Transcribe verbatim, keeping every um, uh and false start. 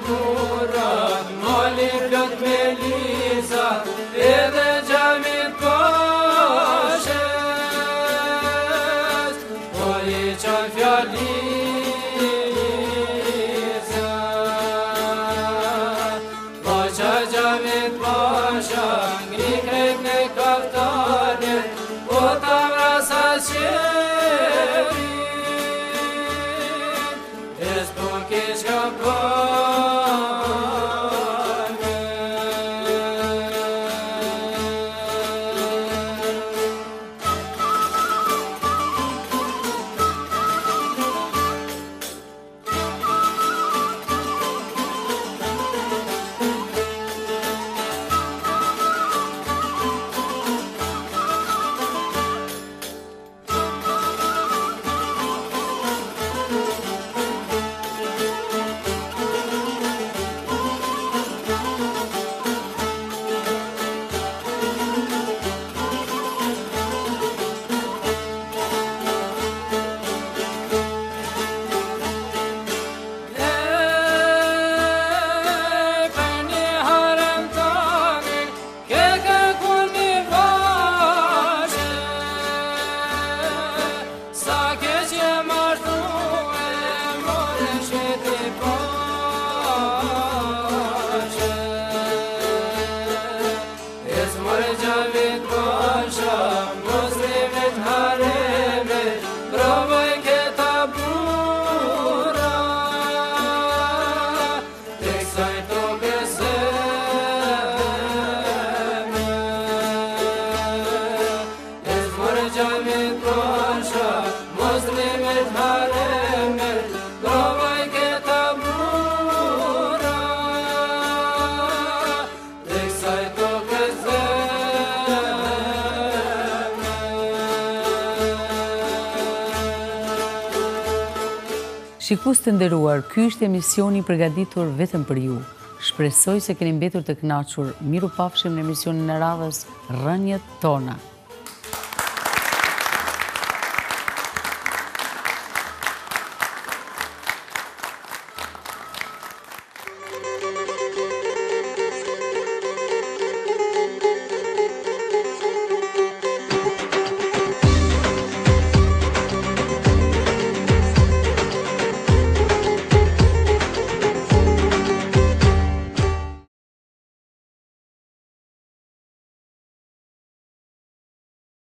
burat, mali plot me liza, edhe gjamit pashes, po i qan fjaliza. Po qa gjamit pasha, ngri krejt në kaftanet, po ta vrasa qeverin, e s'po keq ka Shikues të nderuar, ky është emisioni i përgatitur vetëm për ju. Shpresoj se keni mbetur të kënaqur. Mirupafshim në emisionin e radhës Rënjet tona.